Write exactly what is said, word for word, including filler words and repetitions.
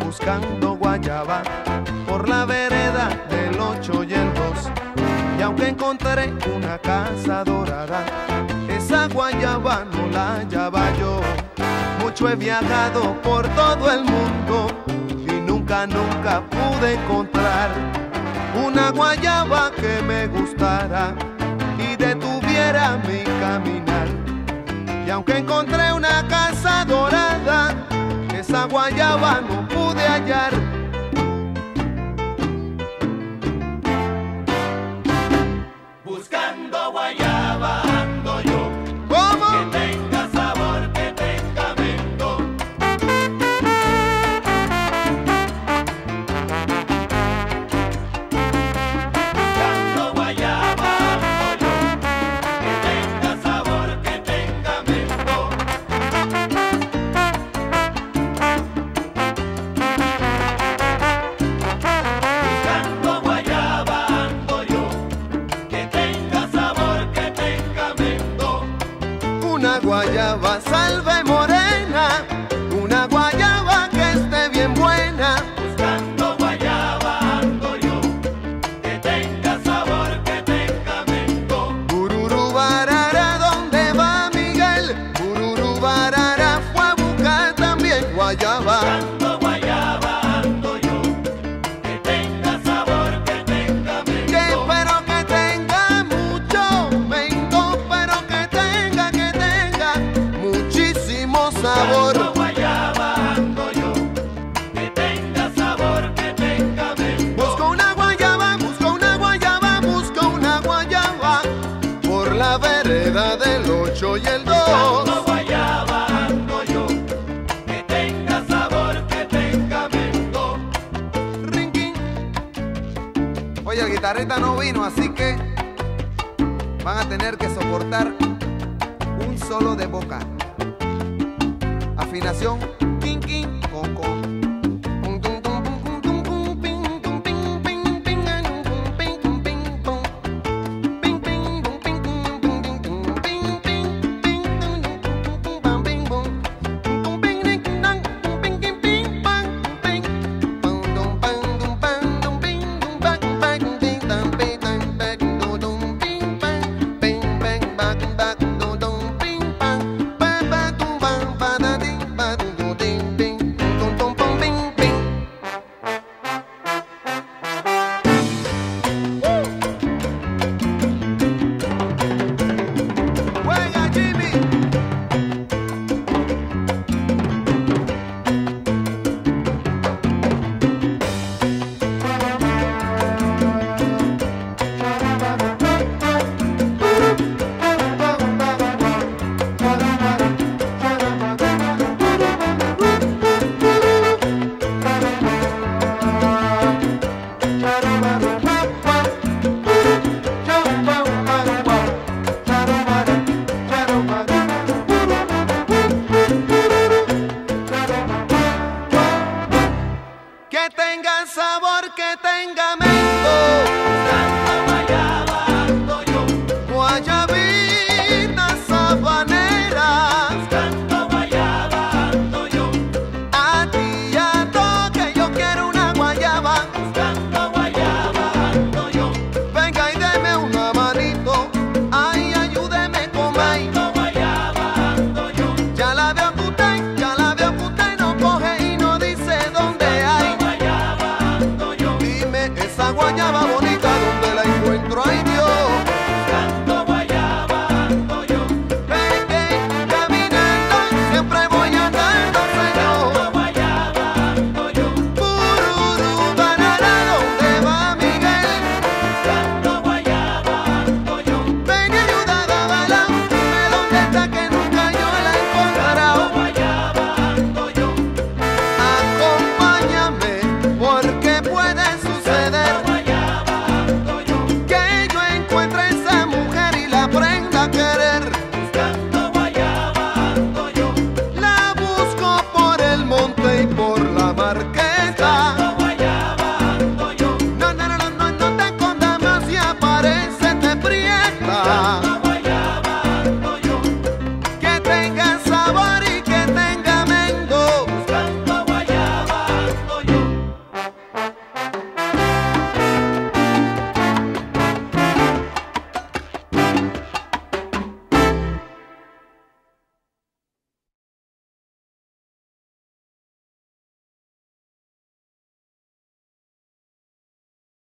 buscando guayaba por la vereda del ocho y el dos. Y aunque encontré una casa dorada, esa guayaba no la hallaba yo. Mucho he viajado por todo el mundo y nunca, nunca pude encontrar una guayaba que me gustara y detuviera mi caminar. Y aunque encontré una casa dorada, esa guayaba no pude hallar. Buscando guayaba ando yo. ¿Cómo? Que tenga sabor, que tenga mento. Buscando guayaba ando yo. Que tenga sabor, que tenga mento. Buscando guayaba ando yo. Que tenga sabor, que tenga mento. Una guayaba salva y morena, una guayaba que esté bien buena. Buscando guayaba ando yo. Que tenga sabor, que tenga mento. Bururu barara, ¿dónde va Miguel? Bururu barara fue a buscar también guayaba. Buscando guayaba ando yo. Que tenga sabor, que tenga Que mento. espero que tenga mucho mento, pero que tenga, que tenga muchísimo sabor. Buscando guayaba ando yo. Que tenga sabor, que tenga mento. Busco una guayaba, busco una guayaba, busco una guayaba por la vereda del ocho y el dos. Buscando guayaba ando yo. Que tenga sabor, que tenga mento. Rinquín. Oye, el guitarrista no vino, así que van a tener que soportar un solo de boca. Afinación, quin, quin, con, con. Pum, tum, tum, pum, pum, tum, pum, ping, tum, ping, ping, ping, ah, num, pum, ping, tum, ping, pum. Ping, ping, tum, ping, tum, tum, ting, tum, ping, ping, ping, tum, tum, tum, tum, pam, ping, pum. Tum, tum, ping, ding, dong, tum, ping, ping, ping, pang, tum, ping. Pum, tum, pang, tum, pang, tum, ping, tum, pang, pang, tum, ting, tam, ping, tam, pang, tum, tum, ping, pang, ping, pang, bang, bang, tum, tum, ping, pang, pa, pa, tum, bang, pa, da, ding, pa, tum, tum, ting, ping, tum, tum, pum, ping, ping. Juega, Jimmy. Que tenga sabor, que tenga mento. Buscando guayaba ando yo. Guayabitas sabaneras, Buscando guayaba ando yo. a ti y a todo que yo quiero una guayaba. Buscando guayaba ando yo. Venga y deme una manito, ay, ayúdeme con ahí. Buscando guayaba ando yo. Ya la veo que usted, ya la veo que usted no coge y no dice dónde hay. Buscando guayaba ando yo. Dime esa guayaba bonita, ¿dónde la encuentro? Ay, Dios. Buscando guayaba ando yo. Ven que caminando siempre voy andando, Señor. Buscando guayaba ando yo. Bururu banana, ¿dónde va Miguel? Buscando guayaba ando yo. Ven y ayuda a bailar, dime dónde está que nunca yo la he encontrado. Buscando guayaba ando yo. Acompáñame, porque puede suceder Buscando guayaba ando yo. que yo encuentre esa mujer y la aprenda a querer. Buscando guayaba ando yo. La busco por el monte y por la marquesa. Buscando guayaba ando yo. No, no, no, no, no, no te escondas más y aparece, te prieta.